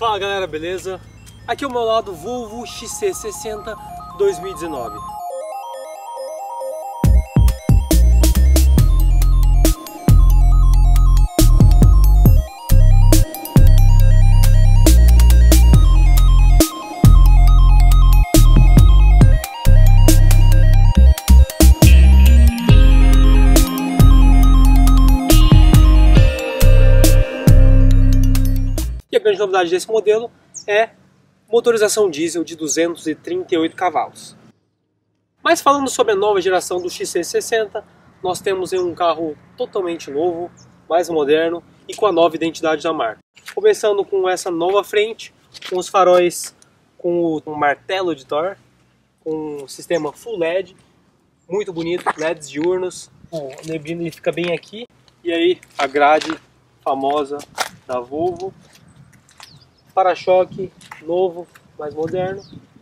Fala galera, beleza? Aqui ao meu lado Volvo XC60 2019. E a grande novidade desse modelo é motorização diesel de 238 cavalos. Mas falando sobre a nova geração do XC60, nós temos um carro totalmente novo, mais moderno e com a nova identidade da marca. Começando com essa nova frente, com os faróis com o martelo de Thor, com um sistema Full LED, muito bonito, LEDs diurnos, o neblina ele fica bem aqui, e aí a grade famosa da Volvo. Para-choque novo, mais moderno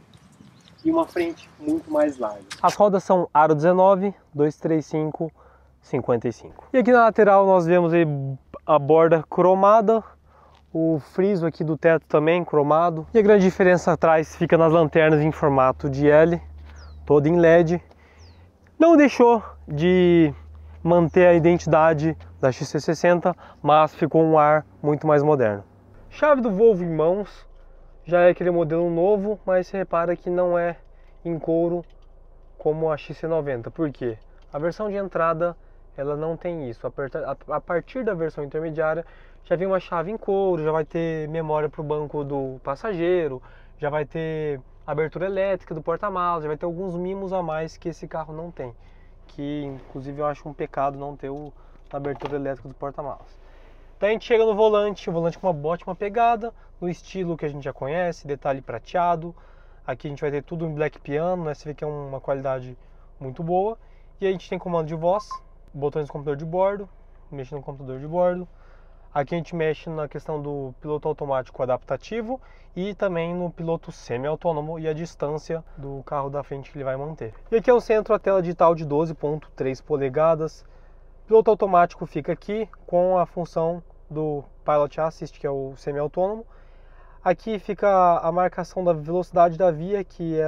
e uma frente muito mais larga. As rodas são aro 19, 235, 55. E aqui na lateral nós vemos aí a borda cromada, o friso aqui do teto também cromado. E a grande diferença atrás fica nas lanternas em formato de L, toda em LED. Não deixou de manter a identidade da XC60, mas ficou um ar muito mais moderno. Chave do Volvo em mãos, já é aquele modelo novo, mas você repara que não é em couro como a XC90. Por quê? A versão de entrada ela não tem isso. A partir da versão intermediária já vem uma chave em couro, já vai ter memória para o banco do passageiro, já vai ter abertura elétrica do porta-malas, já vai ter alguns mimos a mais que esse carro não tem. Que inclusive eu acho um pecado não ter a abertura elétrica do porta-malas. Então a gente chega no volante, o volante com uma ótima pegada, no estilo que a gente já conhece, detalhe prateado. Aqui a gente vai ter tudo em black piano, né? Você vê que é uma qualidade muito boa. E a gente tem comando de voz, botões do computador de bordo, mexe no computador de bordo. Aqui a gente mexe na questão do piloto automático adaptativo e também no piloto semi-autônomo e a distância do carro da frente que ele vai manter. E aqui é o centro, a tela digital de 12,3 polegadas. Piloto automático fica aqui com a função do Pilot Assist, que é o semi-autônomo. Aqui fica a marcação da velocidade da via, que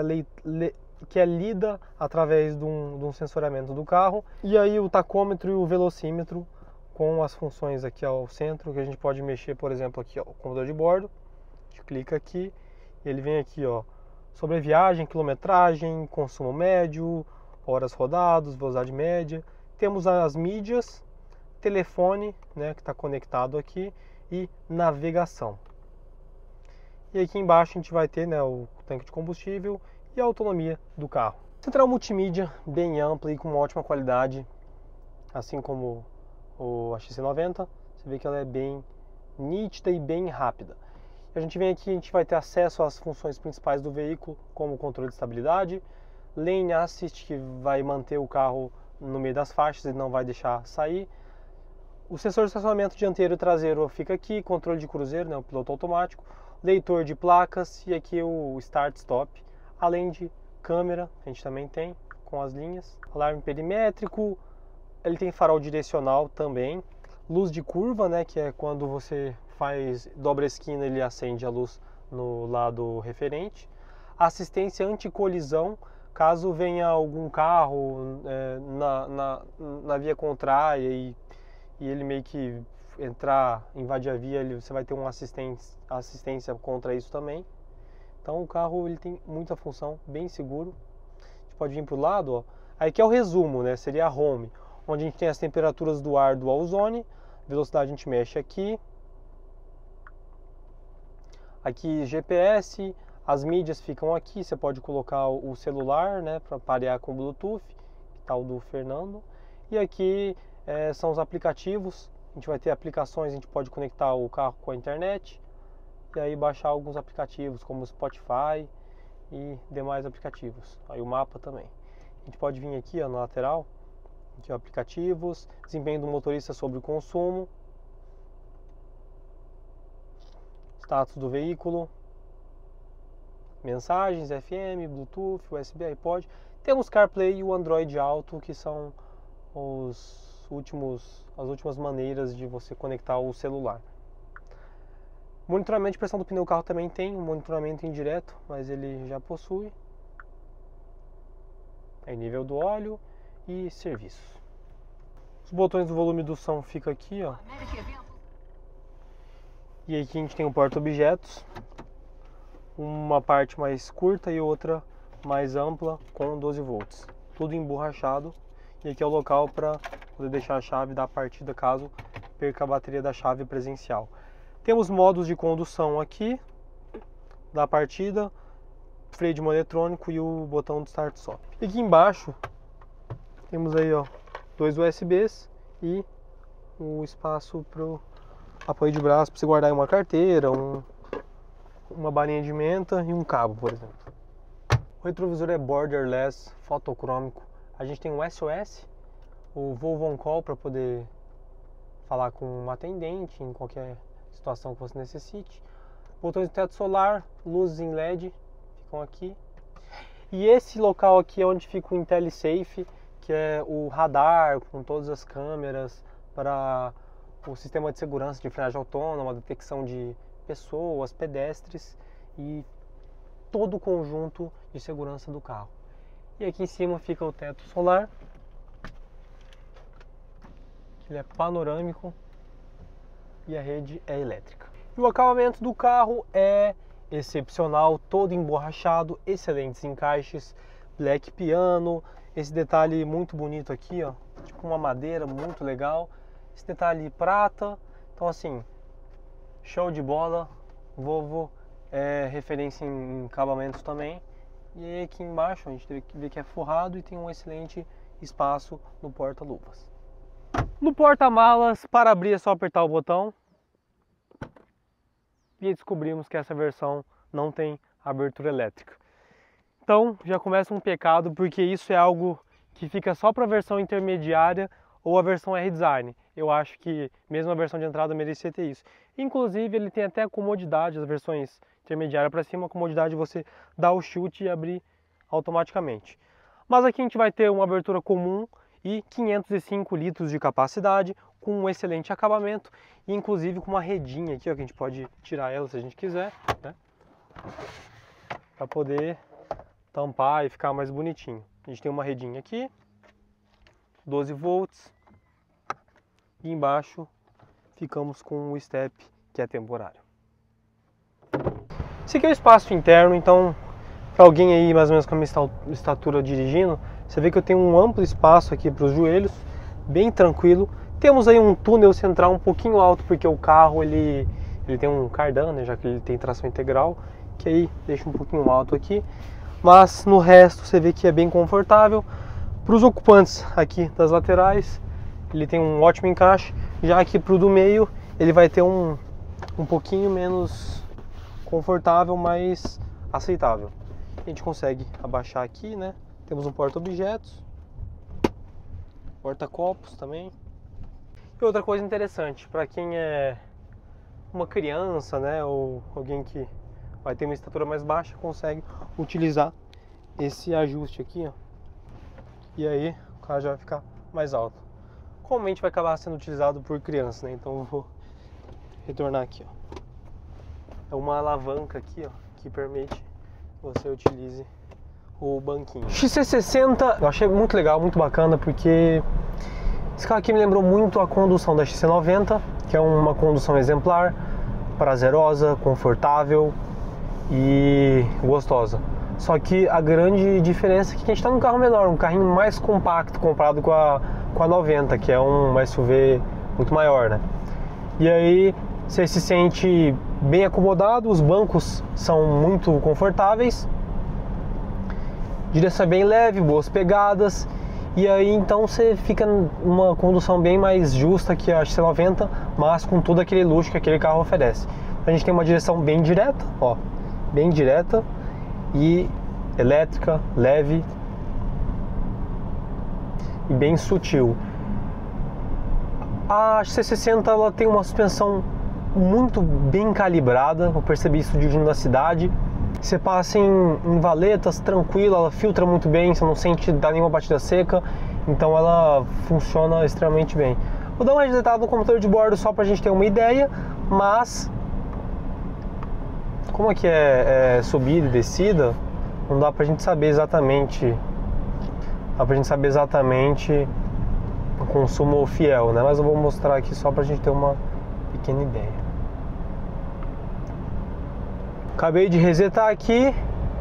é lida através de um sensoramento do carro. E aí o tacômetro e o velocímetro com as funções aqui ao centro, que a gente pode mexer, por exemplo, aqui ó, o computador de bordo. A gente clica aqui e ele vem aqui ó, sobre a viagem, quilometragem, consumo médio, horas rodadas, velocidade média. Temos as mídias, telefone, né, que está conectado aqui, e navegação. E aqui embaixo a gente vai ter, né, o tanque de combustível e a autonomia do carro. Central multimídia bem ampla e com uma ótima qualidade, assim como a XC90. Você vê que ela é bem nítida e bem rápida. A gente vem aqui, a gente vai ter acesso às funções principais do veículo, como o controle de estabilidade, Lane Assist, que vai manter o carro no meio das faixas e não vai deixar sair. O sensor de estacionamento dianteiro e traseiro fica aqui, controle de cruzeiro, né, o piloto automático, leitor de placas e aqui o Start Stop, além de câmera, a gente também tem com as linhas, alarme perimétrico, ele tem farol direcional também, luz de curva, né, que é quando você dobra a esquina ele acende a luz no lado referente, assistência anti-colisão. Caso venha algum carro na via contrária e ele meio que invadir a via, você vai ter uma assistência contra isso também. Então o carro ele tem muita função, bem seguro. A gente pode vir para o lado, ó. Aí que é o resumo, né? Seria a home, onde a gente tem as temperaturas do ar do Ozone, velocidade a gente mexe aqui. Aqui GPS. As mídias ficam aqui, você pode colocar o celular, né, para parear com o Bluetooth, que tá o do Fernando. E aqui são os aplicativos, a gente vai ter aplicações, a gente pode conectar o carro com a internet e aí baixar alguns aplicativos como o Spotify e demais aplicativos. Aí o mapa também. A gente pode vir aqui ó, na lateral, aqui ó, aplicativos, desempenho do motorista sobre o consumo, status do veículo, mensagens, FM, Bluetooth, USB, iPod. Temos CarPlay e o Android Auto, que são as últimas maneiras de você conectar o celular. Monitoramento de pressão do pneu, o carro também tem um monitoramento indireto, mas ele já possui. Aí nível do óleo e serviços. Os botões do volume do som ficam aqui, ó. E aqui a gente tem o porta-objetos, uma parte mais curta e outra mais ampla com 12 volts. Tudo emborrachado. E aqui é o local para poder deixar a chave da partida caso perca a bateria da chave presencial. Temos modos de condução aqui da partida, freio de mão eletrônico e o botão de start stop. E aqui embaixo temos aí, ó, 2 USBs e o espaço para o apoio de braço para você guardar uma carteira, uma balinha de menta e um cabo, por exemplo. O retrovisor é borderless, fotocrômico. A gente tem um SOS, o Volvo On Call para poder falar com um atendente em qualquer situação que você necessite. Botões de teto solar, luzes em LED ficam aqui. E esse local aqui é onde fica o IntelliSafe, que é o radar com todas as câmeras para o sistema de segurança de frenagem autônoma, detecção de pessoas, pedestres e todo o conjunto de segurança do carro. E aqui em cima fica o teto solar, que ele é panorâmico e a rede é elétrica. E o acabamento do carro é excepcional, todo emborrachado, excelentes encaixes, black piano, esse detalhe muito bonito aqui, ó, tipo uma madeira muito legal, esse detalhe prata, então assim, show de bola. Volvo é referência em acabamentos também. E aí aqui embaixo a gente vê que é forrado e tem um excelente espaço no porta-luvas. No porta-malas, para abrir é só apertar o botão. E descobrimos que essa versão não tem abertura elétrica. Então já começa um pecado, porque isso é algo que fica só para a versão intermediária ou a versão R-Design. Eu acho que mesmo a versão de entrada merecia ter isso. Inclusive ele tem até a comodidade, as versões intermediárias para cima, a comodidade de você dar o chute e abrir automaticamente. Mas aqui a gente vai ter uma abertura comum e 505 litros de capacidade, com um excelente acabamento, e inclusive com uma redinha aqui, ó, que a gente pode tirar ela se a gente quiser, né? Para poder tampar e ficar mais bonitinho. A gente tem uma redinha aqui, 12 volts, e embaixo ficamos com o step, que é temporário. Esse aqui é o espaço interno, então para alguém aí mais ou menos com a minha estatura dirigindo, você vê que eu tenho um amplo espaço aqui para os joelhos, bem tranquilo. Temos aí um túnel central um pouquinho alto, porque o carro ele tem um cardan, né, já que ele tem tração integral, que aí deixa um pouquinho alto aqui. Mas no resto você vê que é bem confortável. Para os ocupantes aqui das laterais, ele tem um ótimo encaixe. Já aqui para o do meio, ele vai ter um pouquinho menos confortável, mas aceitável. A gente consegue abaixar aqui, né? Temos um porta-objetos, porta-copos também. E outra coisa interessante, para quem é uma criança, né, ou alguém que vai ter uma estatura mais baixa, consegue utilizar esse ajuste aqui, ó. E aí o carro já vai ficar mais alto. Comumente vai acabar sendo utilizado por crianças, né? Então eu vou retornar aqui, ó. É uma alavanca aqui, ó, que permite que você utilize o banquinho. XC60 eu achei muito legal, muito bacana, porque esse carro aqui me lembrou muito a condução da XC90, que é uma condução exemplar, prazerosa, confortável e gostosa. Só que a grande diferença é que a gente está num carro menor, um carrinho mais compacto comparado com a 90, que é um SUV muito maior, né? E aí você se sente bem acomodado, os bancos são muito confortáveis, direção é bem leve, boas pegadas, e aí então você fica numa condução bem mais justa que a XC90, mas com todo aquele luxo que aquele carro oferece. A gente tem uma direção bem direta, ó, bem direta e elétrica, leve e bem sutil. A XC60 ela tem uma suspensão muito bem calibrada, eu percebi isso dirigindo na cidade. Você passa em valetas tranquila, ela filtra muito bem, você não sente dar nenhuma batida seca, então ela funciona extremamente bem. Vou dar uma resetada no computador de bordo só para a gente ter uma ideia, mas como aqui é subida e descida, não dá pra gente saber exatamente, o consumo fiel, né? Mas eu vou mostrar aqui só pra gente ter uma pequena ideia. Acabei de resetar aqui.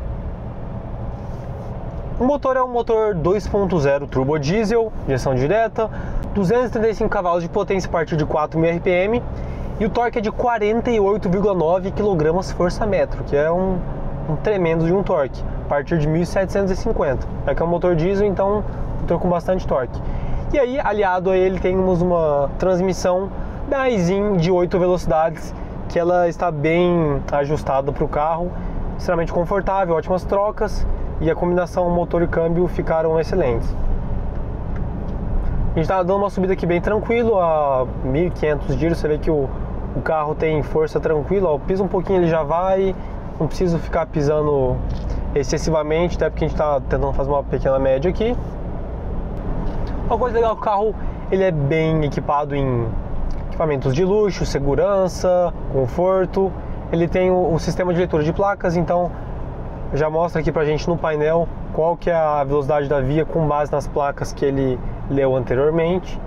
O motor é um motor 2.0 turbo diesel, injeção direta, 235 cavalos de potência a partir de 4.000 RPM e o torque é de 48,9 kgfm, que é um tremendo de um torque, a partir de 1.750. É que é um motor diesel, então um motor com bastante torque. E aí, aliado a ele, temos uma transmissão da Aisin de 8 velocidades, que ela está bem ajustada para o carro, extremamente confortável, ótimas trocas, e a combinação motor e câmbio ficaram excelentes. A gente está dando uma subida aqui bem tranquilo, a 1.500 giros. Você vê que o carro tem força tranquila, ó, pisa um pouquinho ele já vai, não preciso ficar pisando excessivamente, até porque a gente está tentando fazer uma pequena média aqui. Uma coisa legal, o carro ele é bem equipado em equipamentos de luxo, segurança, conforto. Ele tem o sistema de leitura de placas, então já mostra aqui pra gente no painel qual que é a velocidade da via com base nas placas que ele leu anteriormente.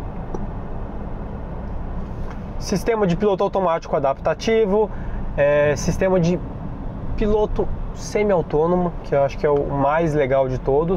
Sistema de piloto automático adaptativo, sistema de piloto semi-autônomo, que eu acho que é o mais legal de todos.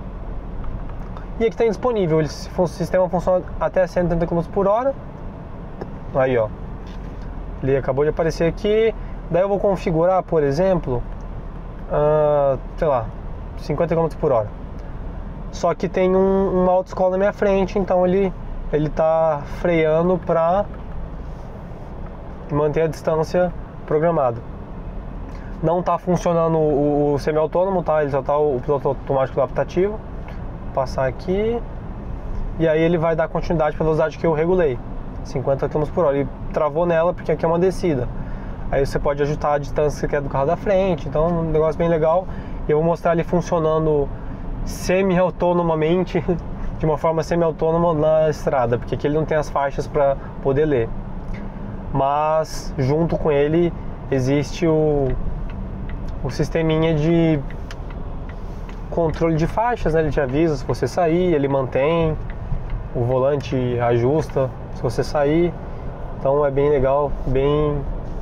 E aqui está disponível, o sistema funciona até 130 km por hora. Aí, ó, ele acabou de aparecer aqui. Daí eu vou configurar, por exemplo, sei lá, 50 km por hora. Só que tem uma autoescola na minha frente, então ele tá freando para manter a distância programada. Não tá funcionando o semi-autônomo, tá? Ele só tá o piloto automático adaptativo. Vou passar aqui. E aí ele vai dar continuidade para a velocidade que eu regulei, 50 km por hora. Ele travou nela porque aqui é uma descida. Aí você pode ajustar a distância que você quer do carro da frente. Então, um negócio bem legal. E eu vou mostrar ele funcionando semi-autonomamente, de uma forma semi-autônoma na estrada, porque aqui ele não tem as faixas para poder ler. Mas junto com ele existe o sisteminha de controle de faixas, né? Ele te avisa se você sair, ele mantém, o volante ajusta se você sair. Então é bem legal, bem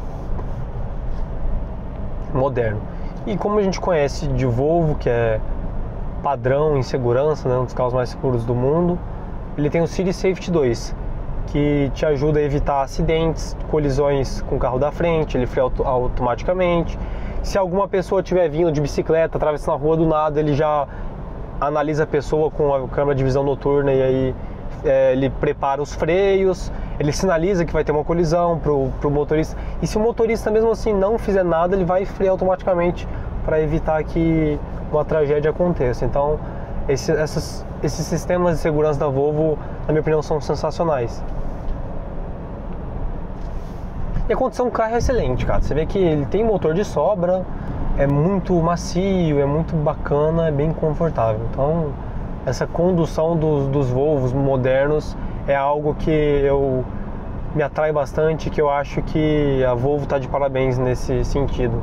moderno. E como a gente conhece de Volvo, que é padrão em segurança, né, um dos carros mais seguros do mundo, ele tem o City Safety 2, que te ajuda a evitar acidentes, colisões com o carro da frente. Ele freia automaticamente. Se alguma pessoa estiver vindo de bicicleta, atravessando a rua do nada, ele já analisa a pessoa com a câmera de visão noturna e aí ele prepara os freios, ele sinaliza que vai ter uma colisão pro motorista. E se o motorista mesmo assim não fizer nada, ele vai frear automaticamente para evitar que uma tragédia aconteça. Então esses sistemas de segurança da Volvo, na minha opinião, são sensacionais. E a condição do carro é excelente, cara. Você vê que ele tem motor de sobra, é muito macio, é muito bacana, é bem confortável. Então, essa condução dos Volvos modernos é algo que me atrai bastante, que eu acho que a Volvo está de parabéns nesse sentido.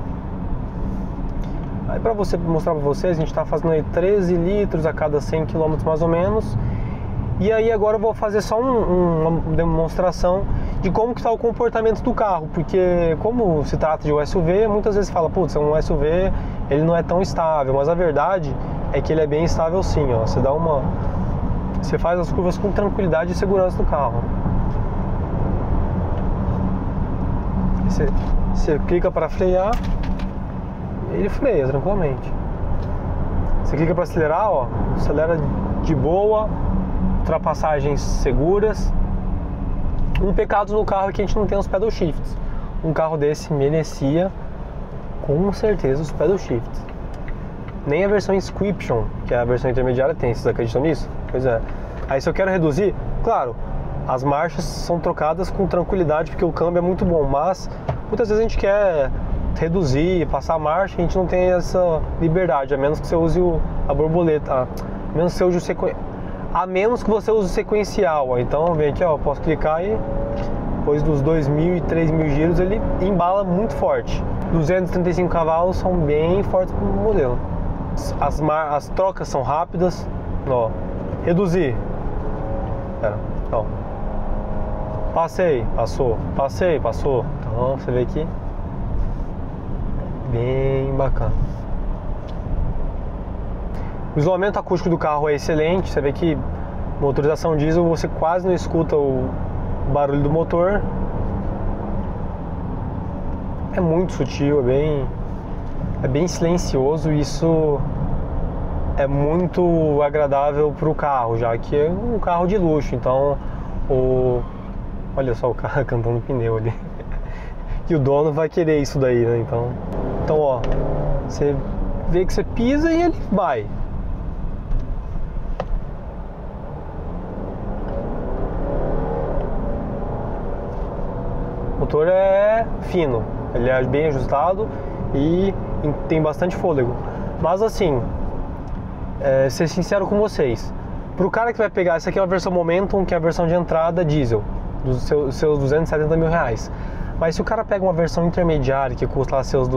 Aí, para mostrar para vocês, a gente está fazendo aí 13 litros a cada 100 km mais ou menos. E aí agora eu vou fazer só uma demonstração de como que está o comportamento do carro, porque como se trata de um SUV, muitas vezes fala, putz, um SUV ele não é tão estável, mas a verdade é que ele é bem estável sim, ó. Você faz as curvas com tranquilidade e segurança do carro. Você clica para frear, ele freia tranquilamente. Você clica para acelerar, ó, acelera de boa, ultrapassagens seguras. Um pecado no carro é que a gente não tem os pedal shifts. Um carro desse merecia com certeza os pedal shifts. Nem a versão Inscription, que é a versão intermediária, tem. Vocês acreditam nisso? Pois é. Aí se eu quero reduzir, claro, as marchas são trocadas com tranquilidade porque o câmbio é muito bom, mas muitas vezes a gente quer reduzir, passar a marcha, a gente não tem essa liberdade, a menos que você use a borboleta, a menos que você use o sequencial. Ó. Então vem aqui, ó, posso clicar e Depois dos 2.000 e 3.000 giros ele embala muito forte. 235 cavalos são bem fortes para o modelo. As trocas são rápidas. Ó, reduzir. Pera, ó. Passei, passou. Passei, passou. Então você vê que bem bacana. O isolamento acústico do carro é excelente. Você vê que motorização diesel você quase não escuta o barulho do motor. É muito sutil, é bem silencioso. E isso é muito agradável para o carro, já que é um carro de luxo. Então, olha só o cara cantando pneu ali. E o dono vai querer isso daí, né? Então, ó, você vê que você pisa e ele vai. O motor é fino, ele é bem ajustado e tem bastante fôlego. Mas assim, ser sincero com vocês, pro cara que vai pegar, essa aqui é uma versão Momentum, que é a versão de entrada diesel, dos seus 270 mil reais. Mas se o cara pega uma versão intermediária que custa lá seus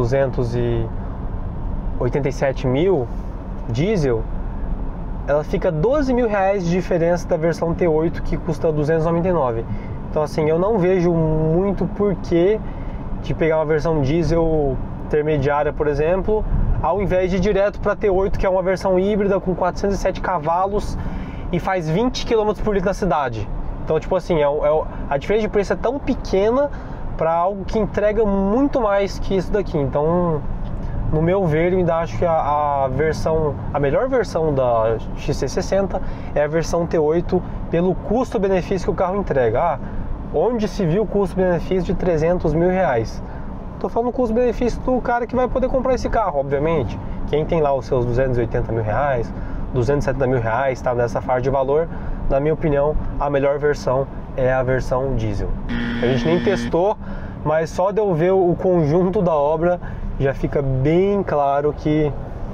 287 mil diesel, ela fica 12 mil reais de diferença da versão T8 que custa 299. Então assim, eu não vejo muito porquê de pegar uma versão diesel intermediária, por exemplo, ao invés de ir direto para T8, que é uma versão híbrida com 407 cavalos e faz 20 km por litro na cidade. Então tipo assim, a diferença de preço é tão pequena para algo que entrega muito mais que isso daqui. Então, no meu ver, eu ainda acho que a melhor versão da XC60 é a versão T8 pelo custo-benefício que o carro entrega. Onde se viu o custo-benefício de 300 mil reais? Tô falando custo-benefício do cara que vai poder comprar esse carro, obviamente. Quem tem lá os seus 280 mil reais, 270 mil reais, tá nessa faixa de valor, na minha opinião, a melhor versão é a versão diesel. A gente nem testou, mas só de eu ver o conjunto da obra já fica bem claro que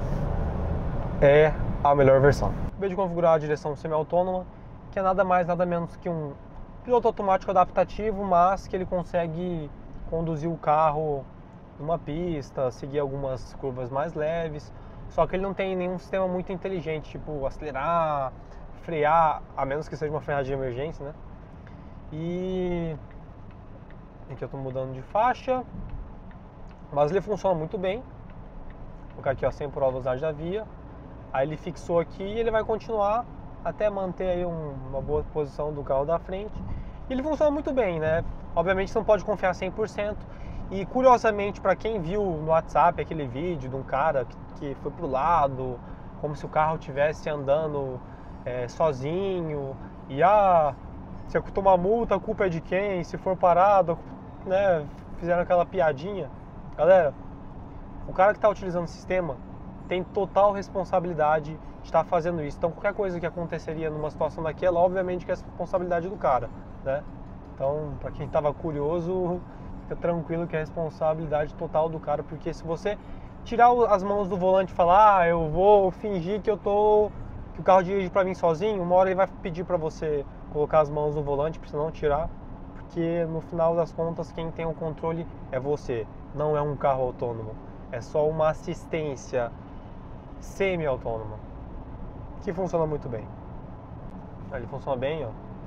é a melhor versão. Acabei de configurar a direção semi-autônoma, que é nada mais, nada menos que um piloto automático adaptativo, mas que ele consegue conduzir o carro numa pista, seguir algumas curvas mais leves, só que ele não tem nenhum sistema muito inteligente, tipo acelerar, frear, a menos que seja uma freada de emergência, né? E aqui eu estou mudando de faixa, mas ele funciona muito bem. Vou colocar aqui, ó, 100 por hora velocidade da via. Aí ele fixou aqui e ele vai continuar até manter aí uma boa posição do carro da frente. E ele funciona muito bem, né? Obviamente você não pode confiar 100%. E curiosamente, para quem viu no WhatsApp aquele vídeo de um cara que foi pro lado, como se o carro estivesse andando sozinho, e se eu tomar multa, a culpa é de quem? Se for parado, né? Fizeram aquela piadinha. Galera, o cara que está utilizando o sistema tem total responsabilidade de estar fazendo isso. Então qualquer coisa que aconteceria numa situação daquela, obviamente que é responsabilidade do cara, né? Então, para quem estava curioso, fica tranquilo que é responsabilidade total do cara, porque se você tirar as mãos do volante e falar, eu vou fingir que o carro dirige para mim sozinho, uma hora ele vai pedir para você colocar as mãos no volante para você não tirar, porque no final das contas quem tem o controle é você, não é um carro autônomo, é só uma assistência semi-autônoma que funciona muito bem. Ele funciona bem, ó.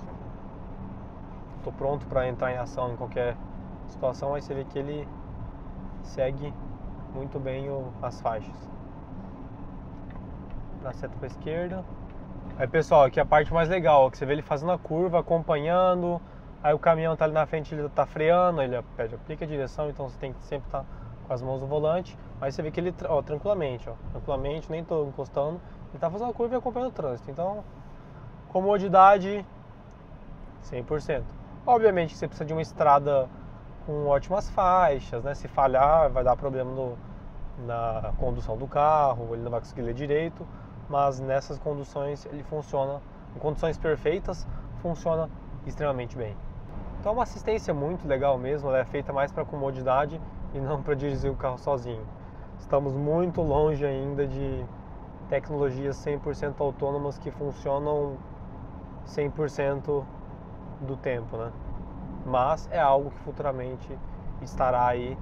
Tô pronto para entrar em ação em qualquer situação, aí você vê que ele segue muito bem as faixas. Na seta para a esquerda. Aí pessoal, aqui é a parte mais legal, que você vê ele fazendo a curva, acompanhando. Aí o caminhão tá ali na frente, ele tá freando, ele aplica a direção, então você tem que sempre estar com as mãos no volante. Aí você vê que ele, tranquilamente, nem tô encostando, ele tá fazendo a curva e acompanhando o trânsito. Então, comodidade 100%. Obviamente você precisa de uma estrada com ótimas faixas, né? Se falhar vai dar problema na condução do carro, ele não vai conseguir ler direito, mas nessas conduções ele funciona, em condições perfeitas, funciona extremamente bem. Então é uma assistência muito legal mesmo, ela é feita mais para comodidade e não para dirigir o carro sozinho. Estamos muito longe ainda de tecnologias 100% autônomas que funcionam 100% do tempo, né? mas é algo que futuramente estará aí,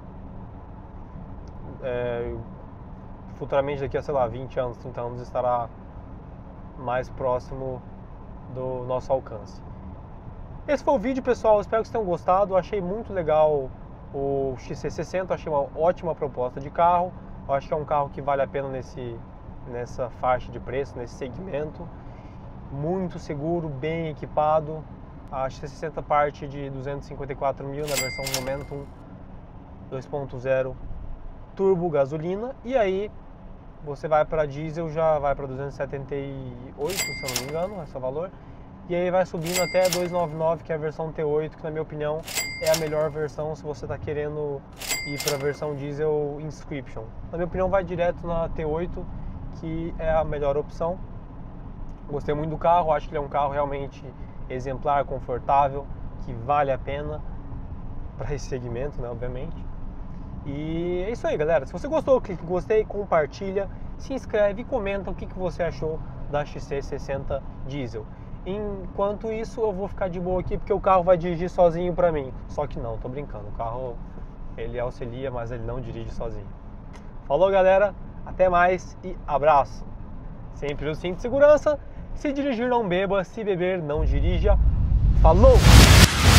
futuramente daqui a, sei lá, 20 anos, 30 anos, estará mais próximo do nosso alcance. Esse foi o vídeo, pessoal, espero que vocês tenham gostado. Eu achei muito legal o XC60, achei uma ótima proposta de carro. Eu acho que é um carro que vale a pena nessa faixa de preço, nesse segmento. Muito seguro, bem equipado. A XC60 parte de 254 mil na versão Momentum 2.0 turbo gasolina, e aí você vai para diesel, já vai para 278, se eu não me engano, esse é o valor. E aí vai subindo até 299, que é a versão T8, que na minha opinião é a melhor versão se você está querendo ir para a versão diesel Inscription. Na minha opinião vai direto na T8, que é a melhor opção. Gostei muito do carro, acho que ele é um carro realmente exemplar, confortável, que vale a pena para esse segmento, né, obviamente. E é isso aí, galera. Se você gostou, clique em gostei, compartilha, se inscreve e comenta o que você achou da XC60 Diesel. Enquanto isso, eu vou ficar de boa aqui porque o carro vai dirigir sozinho pra mim. Só que não, tô brincando. O carro, ele auxilia, mas ele não dirige sozinho. Falou, galera. Até mais e abraço. Sempre o cinto de segurança. Se dirigir, não beba. Se beber, não dirija. Falou!